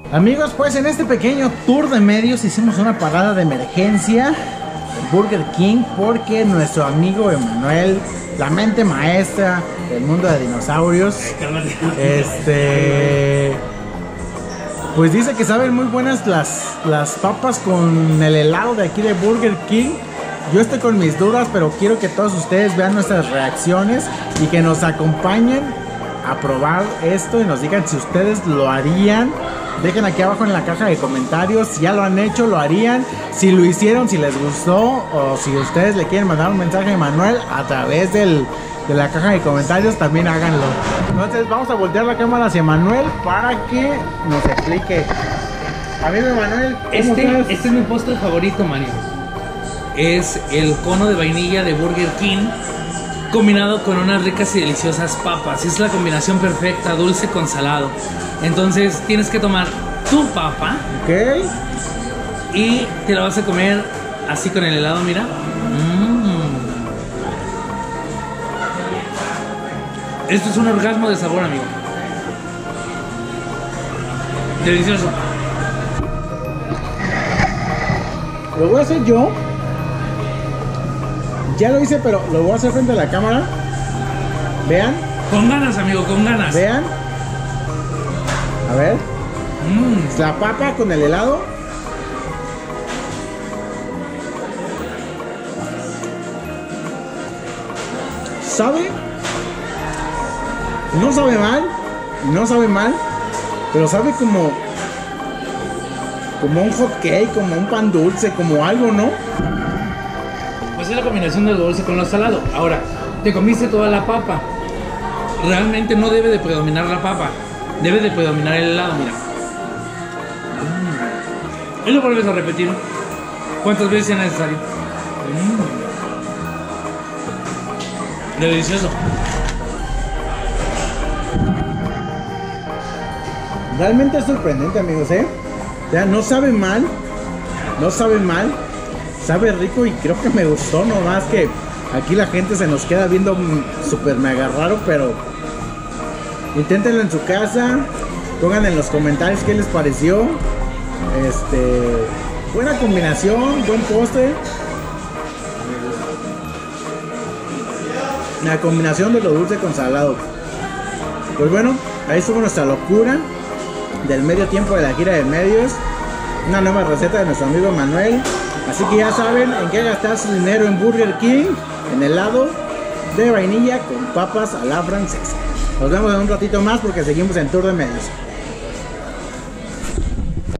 Amigos, pues en este pequeño tour de medios hicimos una parada de emergencia en Burger King porque nuestro amigo Emanuel, la mente maestra del mundo de dinosaurios, pues dice que saben muy buenas las papas con el helado de aquí de Burger King. Yo estoy con mis dudas, pero quiero que todos ustedes vean nuestras reacciones y que nos acompañen a probar esto y nos digan si ustedes lo harían. Dejen aquí abajo en la caja de comentarios si ya lo han hecho, lo harían, si lo hicieron, si les gustó, o si ustedes le quieren mandar un mensaje a Emanuel a través de la caja de comentarios, también háganlo. Entonces vamos a voltear la cámara hacia Emanuel para que nos explique. Amigo Emanuel, este es mi postre favorito, Mario. Es el cono de vainilla de Burger King combinado con unas ricas y deliciosas papas. Es la combinación perfecta, dulce con salado. Entonces tienes que tomar tu papa, ok, y te la vas a comer así con el helado, mira. Esto es un orgasmo de sabor, amigo. Delicioso. Lo voy a hacer yo. Ya lo hice, pero lo voy a hacer frente a la cámara. Vean. Con ganas, amigo, con ganas. Vean. A ver. La papa con el helado. ¿Sabe? No sabe mal. No sabe mal. Pero sabe como un hot cake, como un pan dulce, como algo, ¿no? Pues es la combinación del dulce con lo salado. Ahora, te comiste toda la papa. Realmente no debe de predominar la papa. Debe de predominar el helado, mira. Y lo vuelves a repetir cuantas veces sea necesario. Delicioso. Realmente es sorprendente, amigos, ¿eh? O sea, no sabe mal. No sabe mal. Sabe rico y creo que me gustó, nomás que aquí la gente se nos queda viendo súper mega raro, pero inténtenlo en su casa, pongan en los comentarios qué les pareció. Buena combinación, buen postre. La combinación de lo dulce con salado. Pues bueno, ahí estuvo nuestra locura del medio tiempo de la gira de medios. Una nueva receta de nuestro amigo Manuel. Así que ya saben en qué gastar su dinero en Burger King, en helado de vainilla con papas a la francesa. Nos vemos en un ratito más porque seguimos en Tour de Medios.